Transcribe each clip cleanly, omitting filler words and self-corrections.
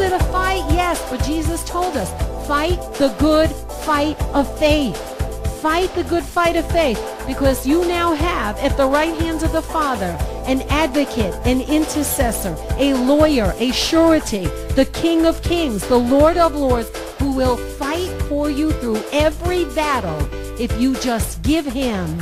it a fight? Yes, but Jesus told us, fight the good fight of faith. Fight the good fight of faith, because you now have at the right hands of the Father an advocate, an intercessor, a lawyer, a surety, the King of Kings, the Lord of Lords, who will fight for you through every battle if you just give him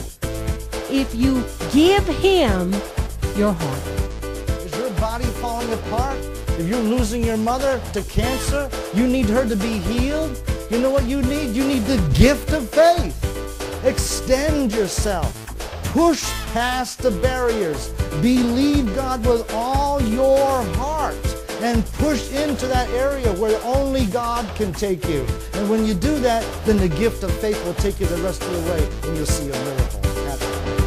your heart. Is your body falling apart? If you're losing your mother to cancer, you need her to be healed. You know what you need? You need the gift of faith. Extend yourself. Push past the barriers. Believe God with all your heart and push into that area where only God can take you. And when you do that, then the gift of faith will take you the rest of the way and you'll see a miracle happen.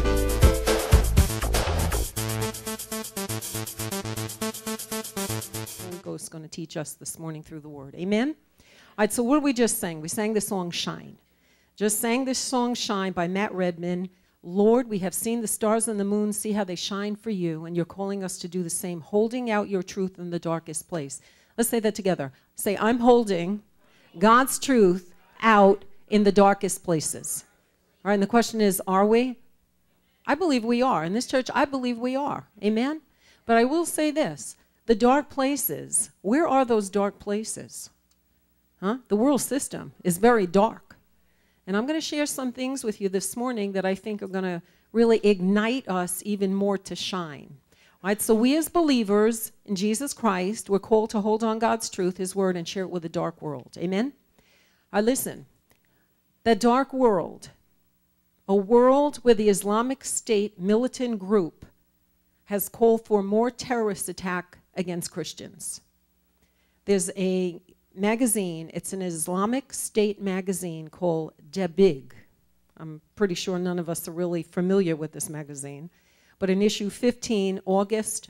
Holy Ghost is going to teach us this morning through the Word. Amen? All right, so what did we just sing? We sang the song Shine. Just sang this song Shine by Matt Redman. Lord, we have seen the stars and the moon, see how they shine for you, and you're calling us to do the same, holding out your truth in the darkest place. Let's say that together. Say, I'm holding God's truth out in the darkest places. All right, and the question is, are we? I believe we are. In this church, I believe we are. Amen? But I will say this, the dark places, where are those dark places? The world system is very dark. And I'm going to share some things with you this morning that I think are going to really ignite us even more to shine. All right, so we as believers in Jesus Christ, we're called to hold on God's truth, his word, and share it with the dark world. Amen? All right, listen. The dark world, a world where the Islamic State militant group has called for more terrorist attack against Christians. There's a magazine, it's an Islamic State magazine called Dabig. I'm pretty sure none of us are really familiar with this magazine. But in issue 15, August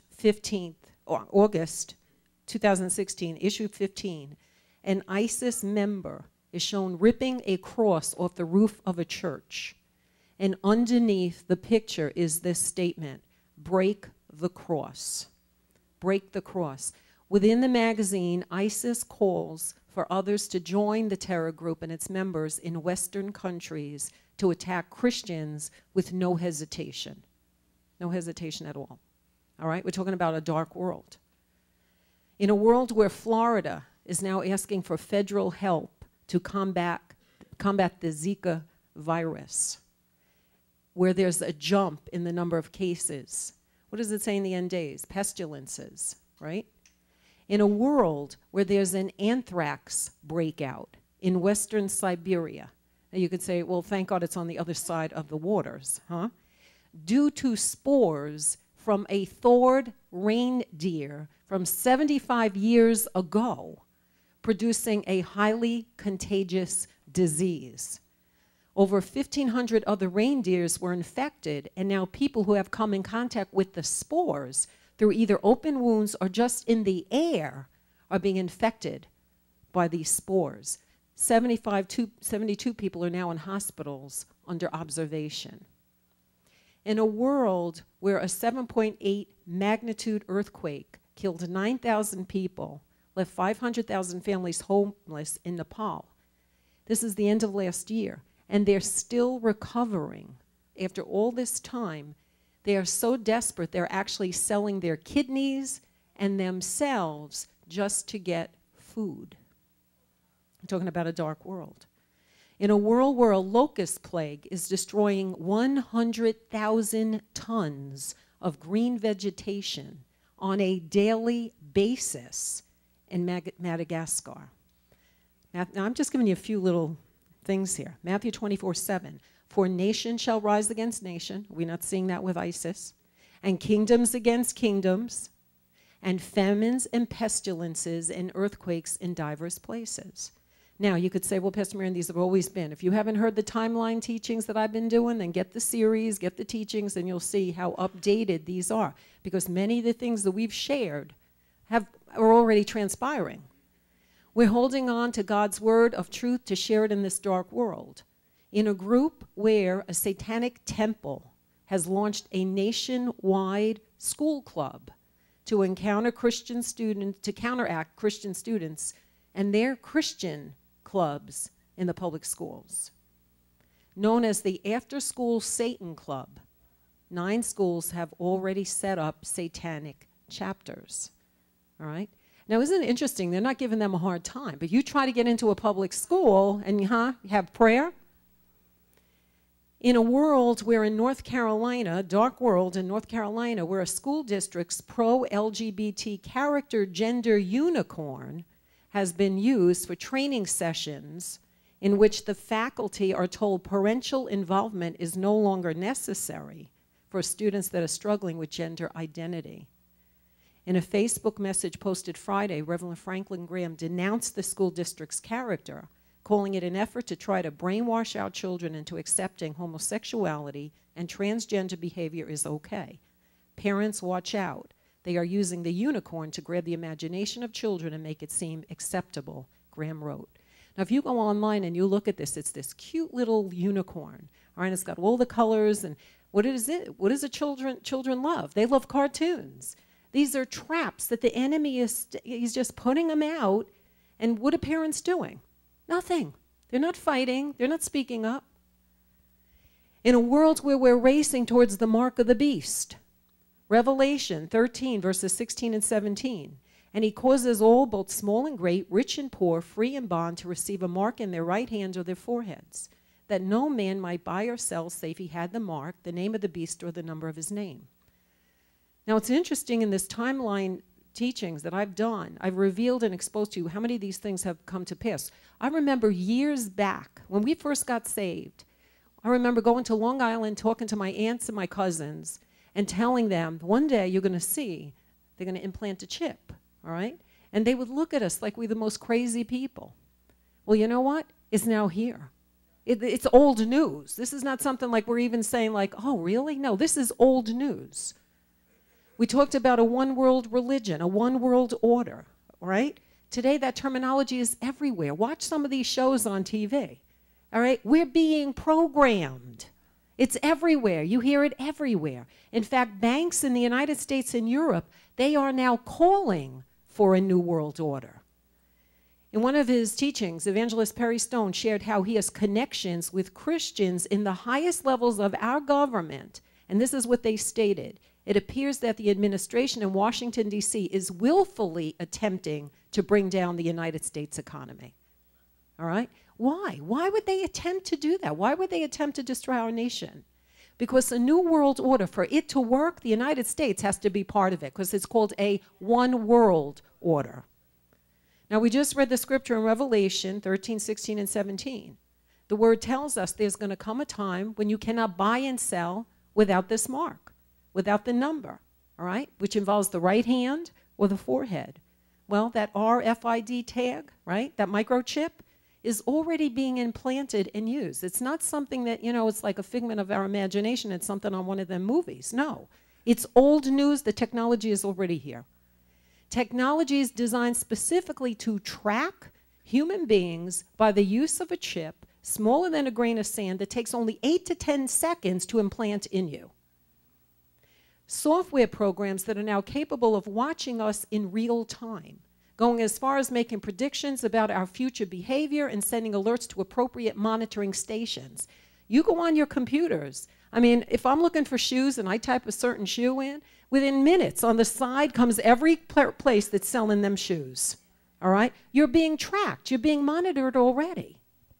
2016, issue 15, an ISIS member is shown ripping a cross off the roof of a church. And underneath the picture is this statement, break the cross. Break the cross. Within the magazine, ISIS calls for others to join the terror group and its members in Western countries to attack Christians with no hesitation. No hesitation at all. All right? We're talking about a dark world. In a world where Florida is now asking for federal help to combat the Zika virus, where there's a jump in the number of cases. What does it say in the end days? Pestilences, right? In a world where there's an anthrax breakout in Western Siberia. Now you could say, well, thank God it's on the other side of the waters, huh? Due to spores from a thawed reindeer from 75 years ago, producing a highly contagious disease. Over 1,500 other reindeers were infected, and now people who have come in contact with the spores through either open wounds or just in the air are being infected by these spores. 72 people are now in hospitals under observation. In a world where a 7.8 magnitude earthquake killed 9,000 people, left 500,000 families homeless in Nepal. This is the end of last year, and they're still recovering after all this time. They are so desperate, they're actually selling their kidneys and themselves just to get food. I'm talking about a dark world. In a world where a locust plague is destroying 100,000 tons of green vegetation on a daily basis in Madagascar. Now, I'm just giving you a few little things here. Matthew 24:7. For nation shall rise against nation. We're not seeing that with ISIS. And kingdoms against kingdoms. And famines and pestilences and earthquakes in diverse places. Now, you could say, well, Pastor Marian, these have always been. If you haven't heard the timeline teachings that I've been doing, then get the series, get the teachings, and you'll see how updated these are. Because many of the things that we've shared are already transpiring. We're holding on to God's word of truth to share it in this dark world. In a group where a satanic temple has launched a nationwide school club to encounter Christian students, to counteract Christian students and their Christian clubs in the public schools, known as the After School Satan Club. 9 schools have already set up satanic chapters, all right? Now, isn't it interesting? They're not giving them a hard time, but you try to get into a public school and, you have prayer? In a world where in North Carolina, dark world in North Carolina, where a school district's pro-LGBT character gender unicorn has been used for training sessions in which the faculty are told parental involvement is no longer necessary for students that are struggling with gender identity. In a Facebook message posted Friday, Reverend Franklin Graham denounced the school district's character, calling it an effort to try to brainwash our children into accepting homosexuality and transgender behavior is okay. Parents, watch out. They are using the unicorn to grab the imagination of children and make it seem acceptable, Graham wrote. Now, if you go online and you look at this, it's this cute little unicorn, all right? It's got all the colors, and what is it? What does the children love? They love cartoons. These are traps that the enemy he's just putting them out, and what are parents doing? Nothing. They're not fighting. They're not speaking up. In a world where we're racing towards the mark of the beast, Revelation 13, verses 16 and 17, and he causes all, both small and great, rich and poor, free and bond, to receive a mark in their right hand or their foreheads, that no man might buy or sell save he had the mark, the name of the beast, or the number of his name. Now, it's interesting in this timeline teachings that I've done, I've revealed and exposed to you how many of these things have come to pass. I remember years back, when we first got saved, I remember going to Long Island, talking to my aunts and my cousins, and telling them, one day you're going to see, they're going to implant a chip, all right? And they would look at us like we're the most crazy people. Well, you know what? It's now here. It's old news. This is not something like we're even saying like, oh, really? No, this is old news. We talked about a one-world religion, a one-world order, right? Today, that terminology is everywhere. Watch some of these shows on TV, all right? We're being programmed. It's everywhere. You hear it everywhere. In fact, banks in the United States and Europe, they are now calling for a new world order. In one of his teachings, Evangelist Perry Stone shared how he has connections with Christians in the highest levels of our government, and this is what they stated. It appears that the administration in Washington, D.C. is willfully attempting to bring down the United States economy. All right? Why? Why would they attempt to do that? Why would they attempt to destroy our nation? Because a new world order, for it to work, the United States has to be part of it, because it's called a one world order. Now, we just read the scripture in Revelation 13, 16, and 17. The word tells us there's going to come a time when you cannot buy and sell without this mark, without the number, all right, which involves the right hand or the forehead. Well, that RFID tag, right, that microchip, is already being implanted and used. It's not something that, you know, it's like a figment of our imagination. It's something on one of them movies. No, it's old news. The technology is already here. Technology is designed specifically to track human beings by the use of a chip smaller than a grain of sand that takes only 8 to 10 seconds to implant in you. Software programs that are now capable of watching us in real time, going as far as making predictions about our future behavior and sending alerts to appropriate monitoring stations. You go on your computers. I mean, if I'm looking for shoes and I type a certain shoe in, within minutes on the side comes every place that's selling them shoes. All right? You're being tracked. You're being monitored already.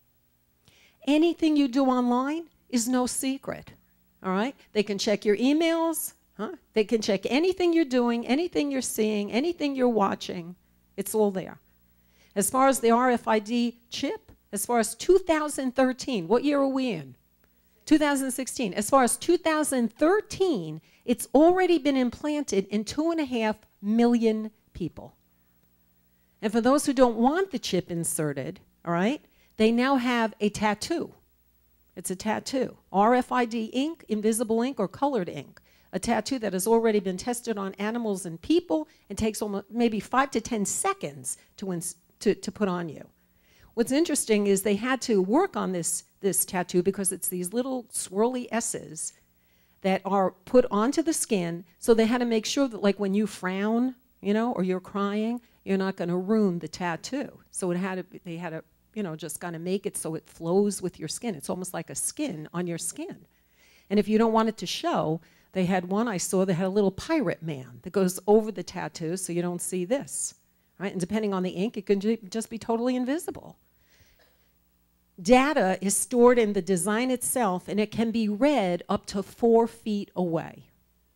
Anything you do online is no secret. All right? They can check your emails. They can check anything you're doing, anything you're seeing, anything you're watching. It's all there. As far as the RFID chip, as far as 2013, what year are we in? 2016. As far as 2013, it's already been implanted in 2.5 million people. And for those who don't want the chip inserted, all right, they now have a tattoo. It's a tattoo. RFID ink, invisible ink, or colored ink. A tattoo that has already been tested on animals and people and takes almost maybe 5 to 10 seconds to put on you. What's interesting is they had to work on this tattoo because it's these little swirly S's that are put onto the skin. So they had to make sure that, like, when you frown, you know, or you're crying, you're not going to ruin the tattoo. So they had to, you know, just kind of make it so it flows with your skin. It's almost like a skin on your skin. And if you don't want it to show, they had one I saw that had a little pirate man that goes over the tattoo so you don't see this, right? And depending on the ink, it can just be totally invisible. Data is stored in the design itself, and it can be read up to 4 feet away.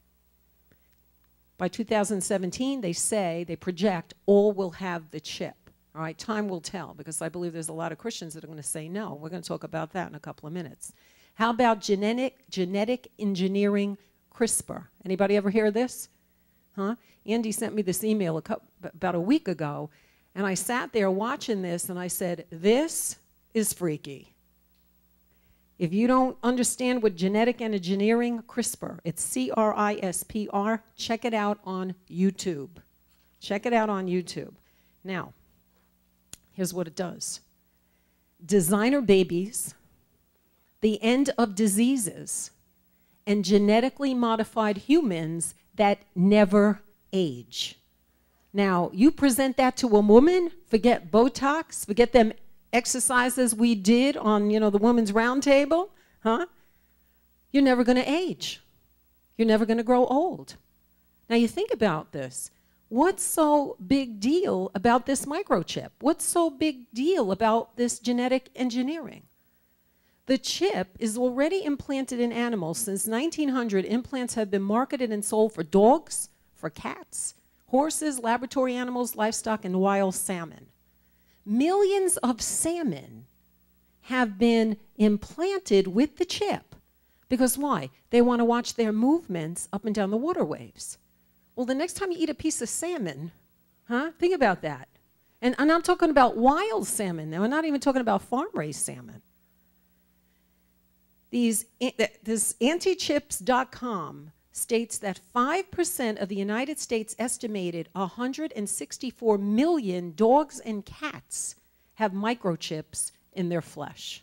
By 2017, they project all will have the chip. All right, time will tell, because I believe there's a lot of Christians that are going to say no. We're going to talk about that in a couple of minutes. How about genetic engineering, CRISPR? Anybody ever hear of this? Huh? Andy sent me this email about a week ago, and I sat there watching this, and I said, this is freaky. If you don't understand what genetic engineering, CRISPR, it's C-R-I-S-P-R, check it out on YouTube. Check it out on YouTube. Now, here's what it does. Designer babies, the end of diseases, and genetically modified humans that never age. Now, you present that to a woman, forget Botox, forget them exercises we did on, you know, the Women's Round Table, huh? You're never going to age. You're never going to grow old. Now, you think about this. What's so big deal about this microchip? What's so big deal about this genetic engineering? The chip is already implanted in animals. Since 1900, implants have been marketed and sold for dogs, for cats, horses, laboratory animals, livestock, and wild salmon. Millions of salmon have been implanted with the chip. Because why? They want to watch their movements up and down the waterways. Well, the next time you eat a piece of salmon, huh? Think about that. And I'm talking about wild salmon now. I'm not even talking about farm-raised salmon. This antichips.com states that 5% of the United States estimated 164 million dogs and cats have microchips in their flesh.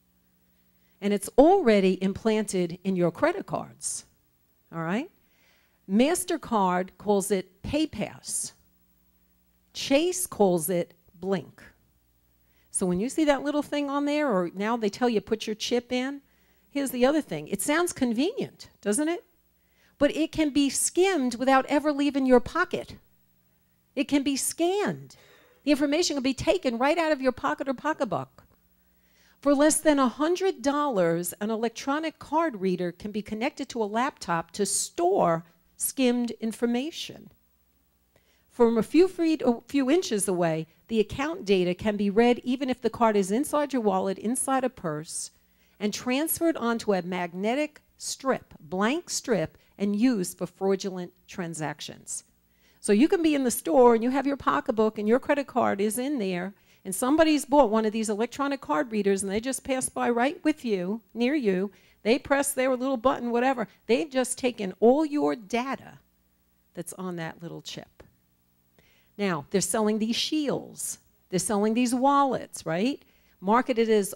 And it's already implanted in your credit cards, all right? MasterCard calls it PayPass. Chase calls it Blink. So when you see that little thing on there, or now they tell you put your chip in, here's the other thing. It sounds convenient, doesn't it? But it can be skimmed without ever leaving your pocket. It can be scanned. The information can be taken right out of your pocket or pocketbook. For less than $100, an electronic card reader can be connected to a laptop to store skimmed information. From a few feet or few inches away, the account data can be read even if the card is inside your wallet, inside a purse, and transferred onto a magnetic strip, blank strip, and used for fraudulent transactions. So you can be in the store and you have your pocketbook and your credit card is in there, and somebody's bought one of these electronic card readers and they just pass by right with you, near you. They press their little button, whatever. They've just taken all your data that's on that little chip. Now, they're selling these shields. They're selling these wallets, right? Marketed as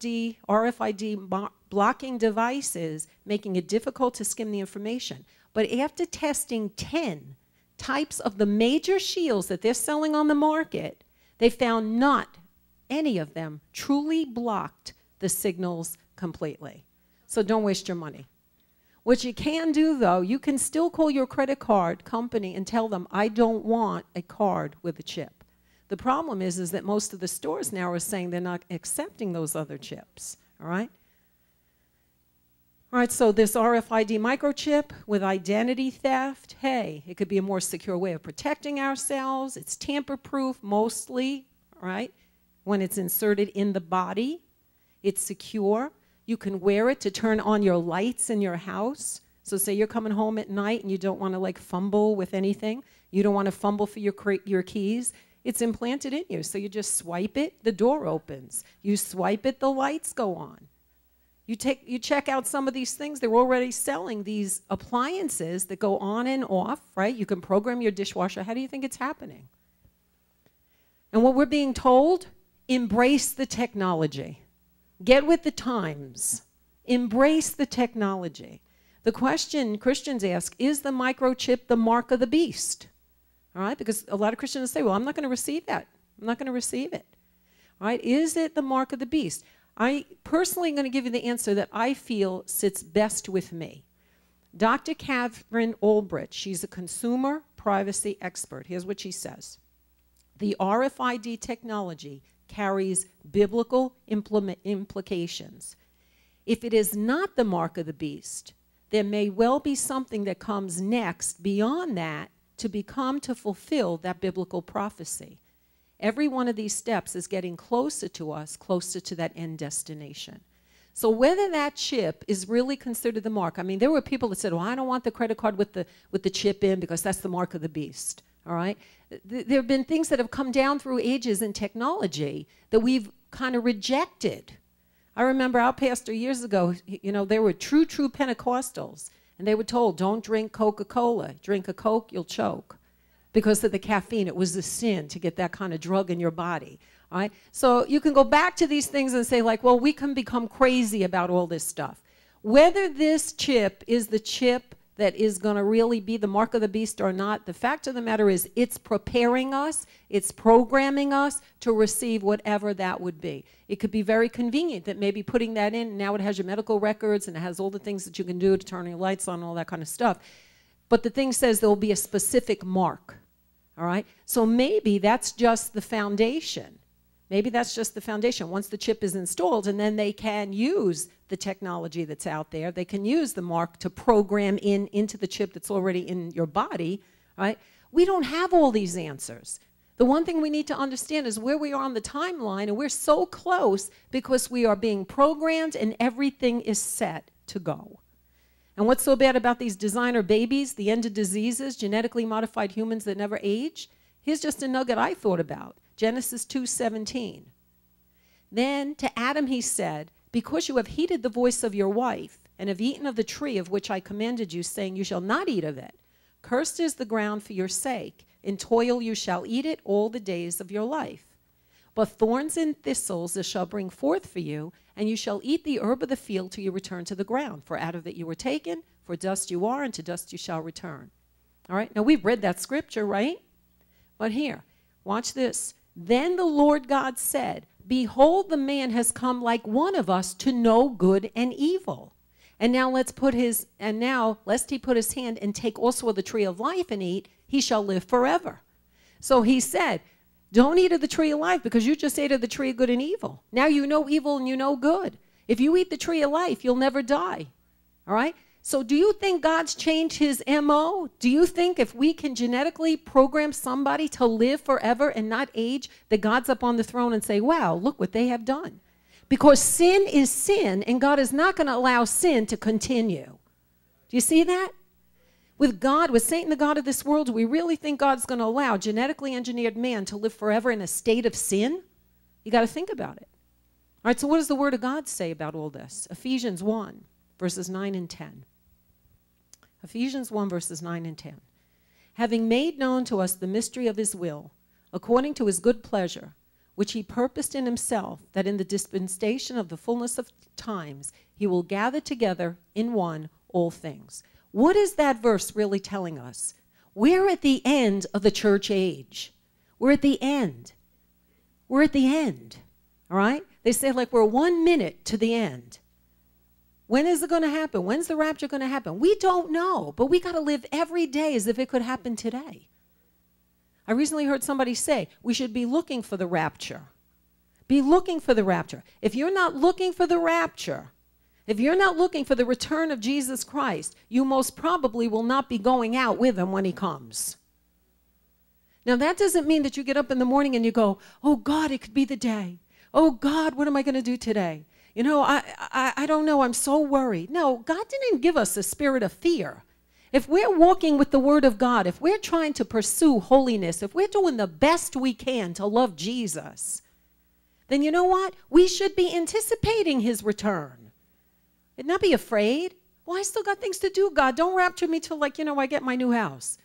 RFID blocking devices, making it difficult to skim the information. But after testing 10 types of the major shields that they're selling on the market, they found not any of them truly blocked the signals completely. So don't waste your money. What you can do, though, you can still call your credit card company and tell them, I don't want a card with a chip. The problem is that most of the stores now are saying they're not accepting those other chips, all right? All right, so this RFID microchip with identity theft, hey, it could be a more secure way of protecting ourselves. It's tamper-proof mostly, right? When it's inserted in the body, it's secure. You can wear it to turn on your lights in your house. So say you're coming home at night and you don't want to like fumble with anything. You don't want to fumble for your keys. It's implanted in you. So you just swipe it, the door opens. You swipe it, the lights go on. You check out some of these things. They're already selling these appliances that go on and off, right? You can program your dishwasher. How do you think it's happening? And what we're being told, embrace the technology. Get with the times. Embrace the technology. The question Christians ask, is the microchip the mark of the beast? All right, because a lot of Christians say, well, I'm not going to receive that. I'm not going to receive it. All right, is it the mark of the beast? I personally am going to give you the answer that I feel sits best with me. Dr. Catherine Olbrich, she's a consumer privacy expert. Here's what she says. The RFID technology carries biblical implications. If it is not the mark of the beast, there may well be something that comes next beyond that to fulfill that biblical prophecy. Every one of these steps is getting closer to us, closer to that end destination. So whether that chip is really considered the mark, I mean, there were people that said, well, I don't want the credit card with the chip in because that's the mark of the beast, all right? There have been things that have come down through ages in technology that we've kind of rejected. I remember our pastor years ago, you know, they were true Pentecostals, and they were told, don't drink Coca-Cola. Drink a Coke, you'll choke. Because of the caffeine, it was a sin to get that kind of drug in your body. All right? So you can go back to these things and say, like, well, we can become crazy about all this stuff. Whether this chip is the chip that is going to really be the mark of the beast or not, the fact of the matter is it's preparing us, it's programming us to receive whatever that would be. It could be very convenient that maybe putting that in, now it has your medical records and it has all the things that you can do to turn your lights on and all that kind of stuff. But the thing says there will be a specific mark. All right? So maybe that's just the foundation. Maybe that's just the foundation. Once the chip is installed, and then they can use the technology that's out there. They can use the mark to program into the chip that's already in your body. Right? We don't have all these answers. The one thing we need to understand is where we are on the timeline, and we're so close because we are being programmed and everything is set to go. And what's so bad about these designer babies, the end of diseases, genetically modified humans that never age? Here's just a nugget I thought about. Genesis 2:17. Then to Adam he said, because you have heeded the voice of your wife, and have eaten of the tree of which I commanded you, saying, you shall not eat of it. Cursed is the ground for your sake. In toil you shall eat it all the days of your life. But thorns and thistles it shall bring forth for you, and you shall eat the herb of the field till you return to the ground. For out of it you were taken, for dust you are, and to dust you shall return. All right, now we've read that scripture, right? But here, watch this. Then the Lord God said, behold, the man has come like one of us to know good and evil. And now lest he put his hand and take also of the tree of life and eat, he shall live forever. So he said, don't eat of the tree of life because you just ate of the tree of good and evil. Now you know evil and you know good. If you eat the tree of life, you'll never die. All right? So do you think God's changed his MO? Do you think if we can genetically program somebody to live forever and not age, that God's up on the throne and say, wow, look what they have done? Because sin is sin, and God is not going to allow sin to continue. Do you see that? With God, with Satan, the God of this world, do we really think God's going to allow genetically engineered man to live forever in a state of sin? You got to think about it. All right, so what does the Word of God say about all this? Ephesians 1, verses 9 and 10. Ephesians 1, verses 9 and 10. Having made known to us the mystery of his will, according to his good pleasure, which he purposed in himself, that in the dispensation of the fullness of times he will gather together in one all things. What is that verse really telling us? We're at the end of the church age. We're at the end. We're at the end. All right? They say like we're 1 minute to the end. When is it going to happen? When's the rapture going to happen? We don't know, but we got to live every day as if it could happen today. I recently heard somebody say we should be looking for the rapture. Be looking for the rapture. If you're not looking for the rapture, if you're not looking for the return of Jesus Christ, you most probably will not be going out with him when he comes. Now, that doesn't mean that you get up in the morning and you go, oh, God, it could be the day. Oh, God, what am I going to do today? You know, I don't know. I'm so worried. No, God didn't give us a spirit of fear. If we're walking with the Word of God, if we're trying to pursue holiness, if we're doing the best we can to love Jesus, then you know what? We should be anticipating his return. And not be afraid. Well, I still got things to do, God. Don't rapture me till, like, I get my new house.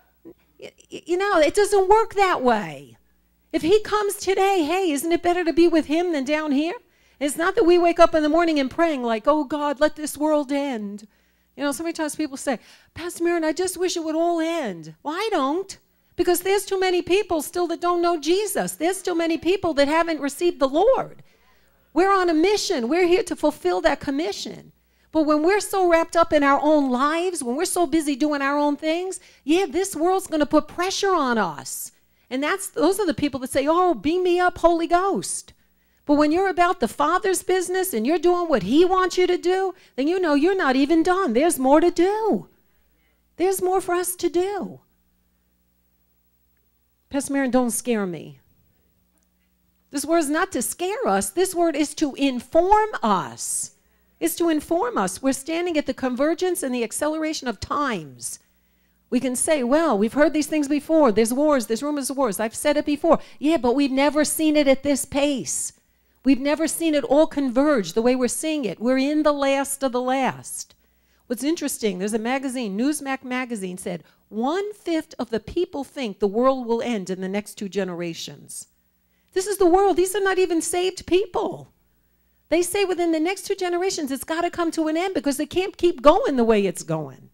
You know, it doesn't work that way. If he comes today, hey, isn't it better to be with him than down here? It's not that we wake up in the morning and praying like, oh, God, let this world end. You know, so many times people say, Pastor Marion, I just wish it would all end. Well, I don't. Because there's too many people still that don't know Jesus. There's too many people that haven't received the Lord. We're on a mission. We're here to fulfill that commission. But when we're so wrapped up in our own lives, when we're so busy doing our own things, yeah, this world's going to put pressure on us. And those are the people that say, oh, beam me up, Holy Ghost. But when you're about the Father's business and you're doing what he wants you to do, then you know you're not even done. There's more to do. There's more for us to do. Pastor Marion, don't scare me. This word is not to scare us. This word is to inform us. It's to inform us. We're standing at the convergence and the acceleration of times. We can say, well, we've heard these things before. There's wars, there's rumors of wars. I've said it before. Yeah, but we've never seen it at this pace. We've never seen it all converge the way we're seeing it. We're in the last of the last. What's interesting, there's a magazine, Newsmax magazine said, 1/5 of the people think the world will end in the next 2 generations. This is the world. These are not even saved people. They say within the next 2 generations, it's got to come to an end because they can't keep going the way it's going.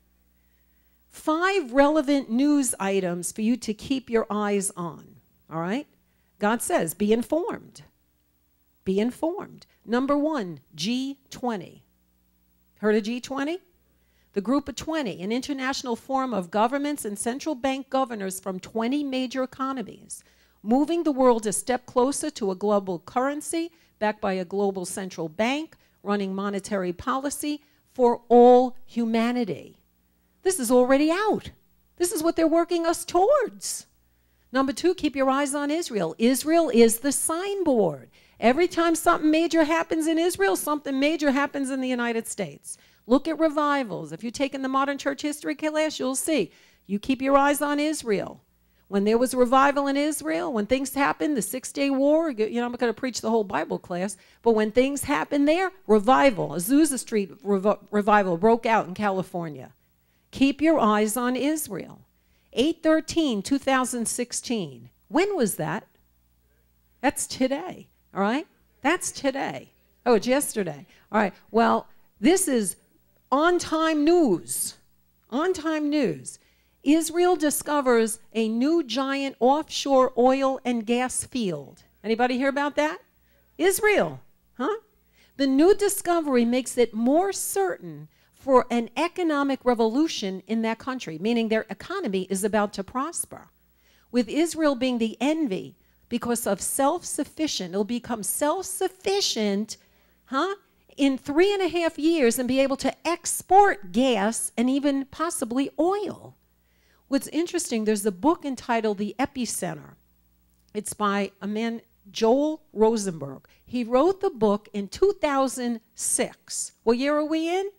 5 relevant news items for you to keep your eyes on, all right? God says, be informed. Be informed. Number 1, G20. Heard of G20? The Group of 20, an international forum of governments and central bank governors from 20 major economies, moving the world a step closer to a global currency backed by a global central bank, running monetary policy for all humanity. This is already out. This is what they're working us towards. Number 2, keep your eyes on Israel. Israel is the signboard. Every time something major happens in Israel, something major happens in the United States. Look at revivals. If you've taken the modern church history class, you'll see. You keep your eyes on Israel. When there was a revival in Israel, when things happened, the 6-day war, you know, I'm not going to preach the whole Bible class, but when things happened there, revival, Azusa Street revival broke out in California. Keep your eyes on Israel. 8/13/2016. When was that? That's today, all right? That's today. Oh, it's yesterday. All right, well, this is on-time news. On-time news. Israel discovers a new giant offshore oil and gas field. Anybody hear about that? Israel, huh? The new discovery makes it more certain for an economic revolution in that country, meaning their economy is about to prosper. With Israel being the envy because of self-sufficient, it'll become self-sufficient, huh? In 3.5 years and be able to export gas and even possibly oil. What's interesting, there's a book entitled The Epicenter. It's by a man, Joel Rosenberg. He wrote the book in 2006. What year are we in?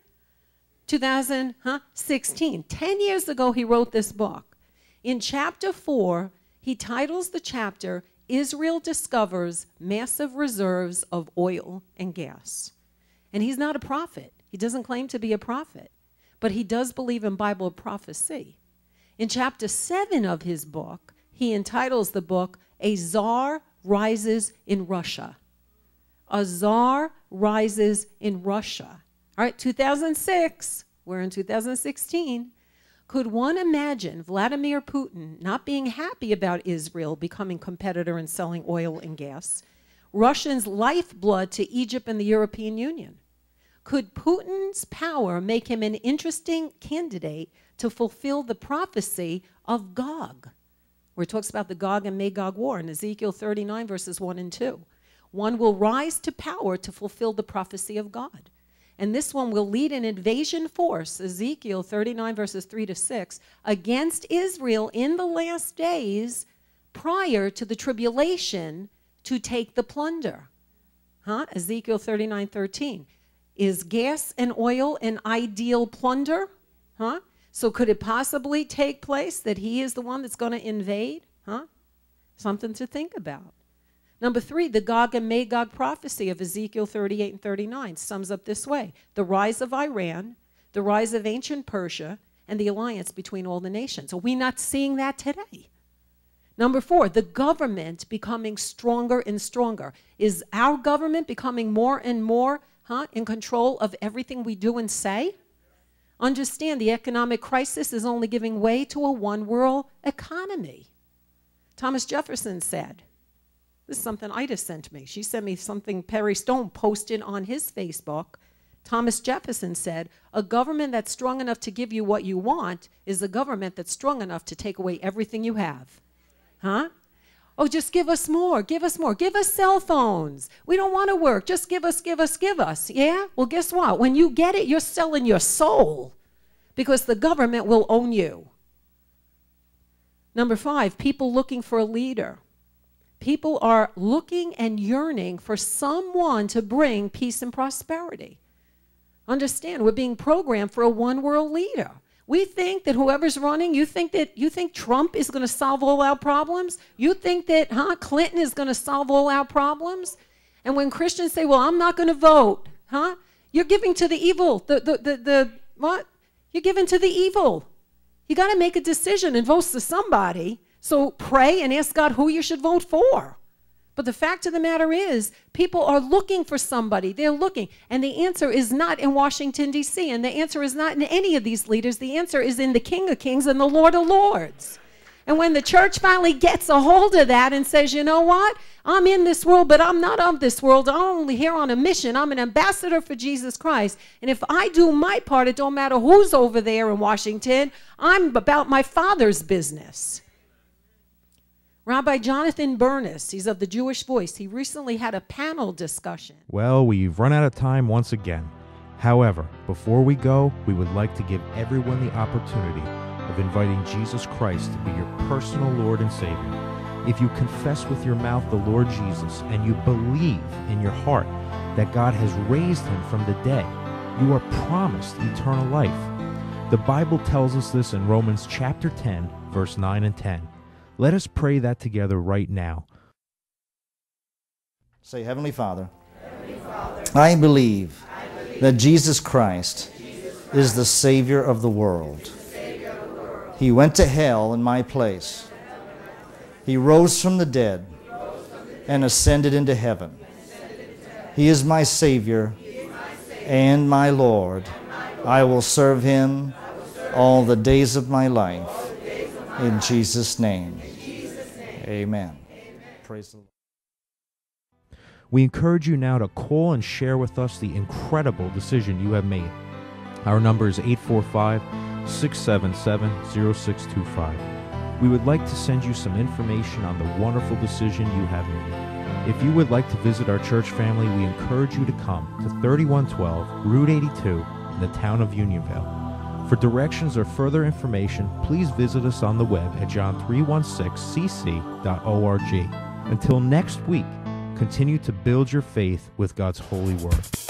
2016. 10 years ago, he wrote this book. In chapter 4, he titles the chapter, Israel Discovers Massive Reserves of Oil and Gas. And he's not a prophet. He doesn't claim to be a prophet, but he does believe in Bible prophecy. In chapter 7 of his book, he entitles the book, A Tsar Rises in Russia. A Tsar Rises in Russia. All right, 2006, we're in 2016. Could one imagine Vladimir Putin not being happy about Israel becoming competitor in selling oil and gas? Russia's lifeblood to Egypt and the European Union. Could Putin's power make him an interesting candidate to fulfill the prophecy of Gog, where it talks about the Gog and Magog war in Ezekiel 39, verses 1 and 2. One will rise to power to fulfill the prophecy of God. And this one will lead an invasion force, Ezekiel 39, verses 3 to 6, against Israel in the last days prior to the tribulation to take the plunder. Ezekiel 39:13. Is gas and oil an ideal plunder? So could it possibly take place that he is the one that's going to invade? Something to think about. Number 3, the Gog and Magog prophecy of Ezekiel 38 and 39 sums up this way. The rise of Iran, the rise of ancient Persia, and the alliance between all the nations. Are we not seeing that today? Number 4, the government becoming stronger and stronger. Is our government becoming more and more in control of everything we do and say? Understand the economic crisis is only giving way to a one-world economy. Thomas Jefferson said, this is something Ida sent me. She sent me something Perry Stone posted on his Facebook. Thomas Jefferson said, a government that's strong enough to give you what you want is a government that's strong enough to take away everything you have. Huh? Oh, just give us more, give us more. Give us cell phones. We don't want to work. Just give us, give us, give us. Yeah? Well, guess what? When you get it, you're selling your soul because the government will own you. Number 5, people looking for a leader. People are looking and yearning for someone to bring peace and prosperity. Understand, we're being programmed for a one-world leader. We think that whoever's running, you think Trump is going to solve all our problems? You think that, Clinton is going to solve all our problems? And when Christians say, well, I'm not going to vote, you're giving to the evil. What? You're giving to the evil. You got to make a decision and vote for somebody. So pray and ask God who you should vote for. But the fact of the matter is, people are looking for somebody. They're looking. And the answer is not in Washington, D.C. And the answer is not in any of these leaders. The answer is in the King of Kings and the Lord of Lords. And when the church finally gets a hold of that and says, you know what? I'm in this world, but I'm not of this world. I'm only here on a mission. I'm an ambassador for Jesus Christ. And if I do my part, it don't matter who's over there in Washington. I'm about my Father's business. Rabbi Jonathan Bernis, he's of the Jewish Voice. He recently had a panel discussion. Well, we've run out of time once again. However, before we go, we would like to give everyone the opportunity of inviting Jesus Christ to be your personal Lord and Savior. If you confess with your mouth the Lord Jesus and you believe in your heart that God has raised him from the dead, you are promised eternal life. The Bible tells us this in Romans chapter 10, verse 9 and 10. Let us pray that together right now. Say, Heavenly Father, I believe that Jesus Christ is the Savior of the world. He went to hell in my place. He rose from the dead and ascended into heaven. He is my Savior and my Lord. I will serve him all the days of my life. In Jesus' name. Amen. Praise the Lord. We encourage you now to call and share with us the incredible decision you have made. Our number is 845-677-0625. We would like to send you some information on the wonderful decision you have made. If you would like to visit our church family, we encourage you to come to 3112 Route 82 in the town of Unionville. For directions or further information, please visit us on the web at john316cc.org. Until next week, continue to build your faith with God's holy word.